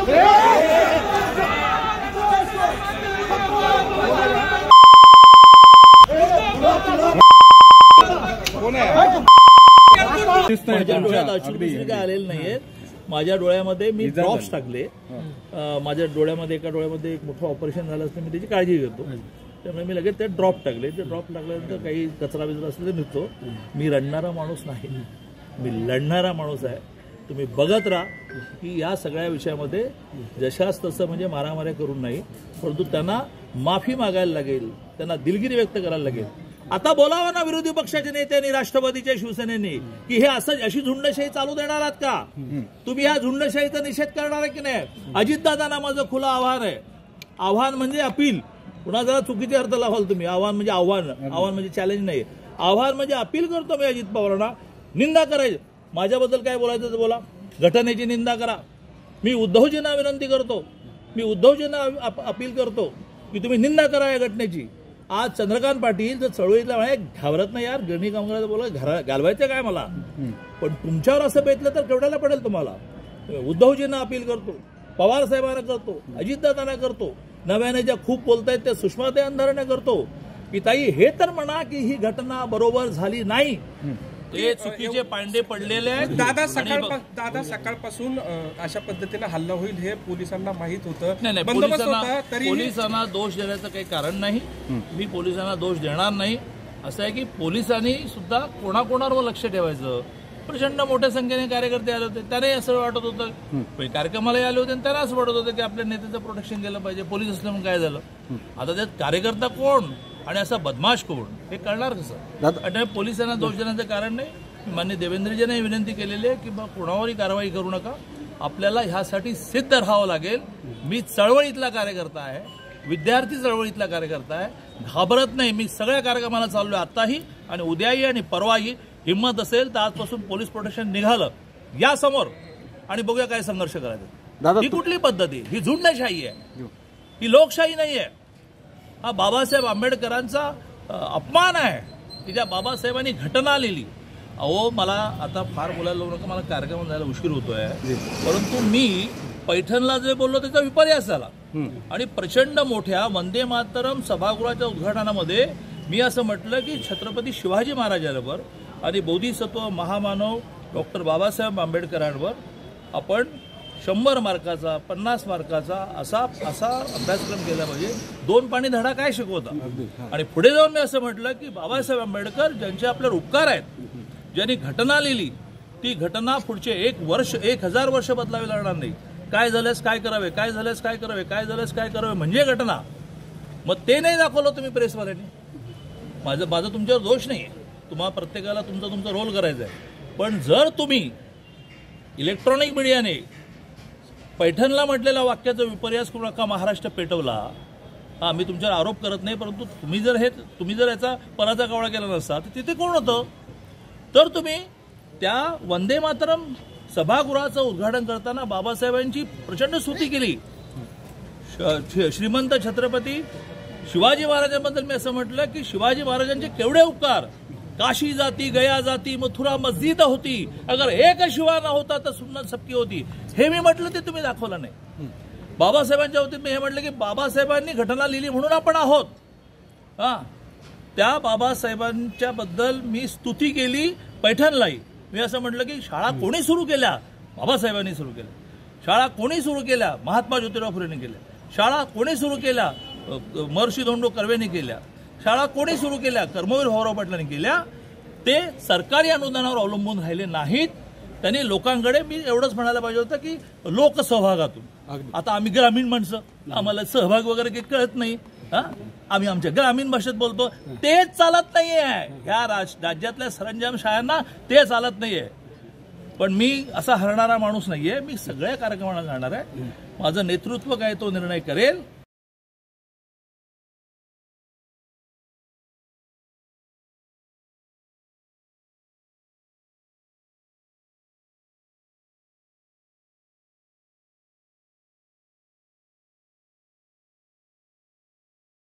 माझ्या डोळ्यात अश्रू दुसरी काय आलेलं नाहीये. माझ्या डोळ्यामध्ये मी ड्रॉप्स टाकले. माझ्या डोळ्यामध्ये एका डोळ्यामध्ये एक मोठं ऑपरेशन झालं असतं, मी त्याची काळजी घेतो. त्यामुळे मी लगेच ते ड्रॉप टाकले. ते ड्रॉप टाकल्यानंतर काही कचरा बिचरा असलं तर निघतो. मी रडणारा माणूस नाही, मी लढणारा माणूस आहे. तुम्ही बघत राहा की या सगळ्या विषयामध्ये जशास तसं म्हणजे मारामाऱ्या करून नाही, परंतु त्यांना माफी मागायला लागेल, त्यांना दिलगिरी व्यक्त करायला लागेल. आता बोलावा ना विरोधी पक्षाच्या नेत्यांनी, राष्ट्रवादीच्या शिवसेनेने, की हे असं अशी झुंडशाही चालू देणार आहात का? तुम्ही या झुंडशाहीचा निषेध करणार आहे की नाही? अजितदादांना माझं खुलं आव्हान आहे. आव्हान म्हणजे अपील. पुन्हा जरा चुकीचे अर्थ लावाल तुम्ही. आव्हान म्हणजे आव्हान, आव्हान म्हणजे चॅलेंज नाही. आव्हान म्हणजे अपील करतो मी अजित पवारांना. निंदा करायची, माझ्याबद्दल काय बोलायचं तर बोला, घटनेची निंदा करा. मी उद्धवजींना विनंती करतो, मी उद्धवजींना अपील करतो की तुम्ही निंदा करा या घटनेची. आज चंद्रकांत पाटील जर चळवळीतला म्हणे घाबरत नाही यार, गिरणी कामगाराचं बोला घालवायचं काय मला, पण तुमच्यावर असं बेतलं तर केवढ्याला पडेल तुम्हाला. उद्धवजींना अपील करतो, पवार साहेबांना करतो, अजितदादांना करतो, नव्याने ज्या खूप बोलतायत त्या सुषमाताई अंधारेंना करतो की ताई हे तर म्हणा की ही घटना बरोबर झाली नाही, ते चुकीचे पांडे पडलेले आहेत. दादा सकाळपासून अशा पद्धतीने हल्ला होईल हे पोलिसांना माहित होतं. नाही, पोलिसांना दोष देण्याचं काही कारण नाही. मी पोलिसांना दोष देणार नाही. असं आहे की पोलिसांनी सुद्धा कोणाकोणावर लक्ष ठेवायचं. प्रचंड मोठ्या संख्येने कार्यकर्ते आले होते, त्यांनाही असं वाटत होतं, कार्यक्रमालाही आले होते आणि त्यांना असं वाटत होतं की आपल्या नेत्याचं प्रोटेक्शन केलं पाहिजे. पोलीस असल्यामुळे काय झालं, आता त्यात कार्यकर्ता कोण आणि असा बदमाश कोण हे कळणार कसं? आणि पोलिसांना दोष देण्याचं कारण नाही. माननीय देवेंद्रजींनी विनंती केलेली आहे की बा कोणावरही कारवाई करू नका, आपल्याला ह्यासाठी सिद्ध राहावं लागेल. मी चळवळीतला कार्यकर्ता आहे, विद्यार्थी चळवळीतला कार्यकर्ता आहे, घाबरत नाही. मी सगळ्या कार्यक्रमाला चाललोय आताही आणि उद्याही आणि परवाही. हिंमत असेल तर आजपासून पोलीस प्रोटेक्शन निघालं या समोर आणि बघूया काय संघर्ष करायचा. ही कुठली पद्धती? ही झुंडशाही आहे, ही लोकशाही नाही आहे. हा बाबासाहेब आंबेडकरांचा अपमान आहे की ज्या बाबासाहेबांनी घटना लिहिली. अहो मला आता फार बोलायला लावू नका, मला कार्यक्रम जायला उशीर होतोय, परंतु मी पैठणला जे बोललो त्याचा विपर्यास झाला. आणि प्रचंड मोठ्या वंदे मातरम सभागृहाच्या उद्घाटनामध्ये मी असं म्हटलं की छत्रपती शिवाजी महाराजांवर आणि बोधिसत्व महामानव डॉक्टर बाबासाहेब आंबेडकरांवर आपण 100 मार्काचा 50 मार्काचा असा अभ्यासक्रम केला पाहिजे. 2 पाणी धडा काय शिकवता. आणि पुढे जाऊन मी असं म्हटलं की बाबासाहेब आंबेडकर ज्यांचे आपल्यावर उपकार आहेत, ज्यांनी घटना लिहिली, ती घटना पुढचे 1000 वर्ष बदलावी लागणार नाही. काय झाल्यास काय करावे, काय झाल्यास काय करावे, काय झाल्यास काय करावे म्हणजे घटना. मग ते नाही दाखवलं तुम्ही प्रेसवाल्यांनी. माझा तुमच्यावर दोष नाही, तुम्हाला प्रत्येकाला तुमचा रोल करायचा आहे. पण जर तुम्ही इलेक्ट्रॉनिक मीडियाने पैठणला म्हटलेल्या वाक्याचा विपर्यास करू नका, महाराष्ट्र पेटवला. आम्ही तुमच्यावर आरोप करत नाही, परंतु तुम्ही जर याचा पराचा कावळा केला नसता तर तिथे कोण होतं? तर तुम्ही त्या वंदे मातरम सभागृहाचं उद्घाटन करताना बाबासाहेबांची प्रचंड स्तुती केली. श्रीमंत छत्रपती शिवाजी महाराजांबद्दल मी असं म्हटलं की शिवाजी महाराजांचे केवढे उपकार. काशी जाती गया जाती मथुरा मस्जिद होती, अगर एक शिवा ना होता तर सुन्नत सबकी होती. हे मी म्हटलं ते तुम्ही दाखवलं नाही. बाबासाहेबांच्या बाबतीत मी हे म्हटलं की बाबासाहेबांनी घटना लिहिली म्हणून आपण आहोत. त्या बाबासाहेबांच्या बद्दल मी स्तुती केली. पैठणलाही मी असं म्हटलं की शाळा कोणी सुरू केल्या? बाबासाहेबांनी सुरू केल्या. शाळा कोणी सुरू केल्या? महात्मा ज्योतिराव फुलेंनी केल्या. शाळा कोणी सुरू केल्या? महर्षी धोंडो कर्वेंनी केल्या. शाळा कोणी सुरू केल्या? कर्मवीर भाऊराव पाटलांनी केल्या. ते सरकारी अनुदानावर अवलंबून राहिले नाहीत. त्यांनी लोकांकडे, मी एवढंच म्हणायला पाहिजे होतं की लोकसहभागातून. आता आम्ही ग्रामीण माणसं, आम्हाला सहभाग वगैरे काही कळत नाही. आम्ही आमच्या ग्रामीण भाषेत बोलतो, तेच चालत नाहीये. ह्या राज्यातल्या सरंजाम शाळांना ते चालत नाहीये. पण मी असा हरणारा माणूस नाहीये. मी सगळ्या कार्यक्रमांना जाणार आहे. माझं नेतृत्व काय तो निर्णय करेल.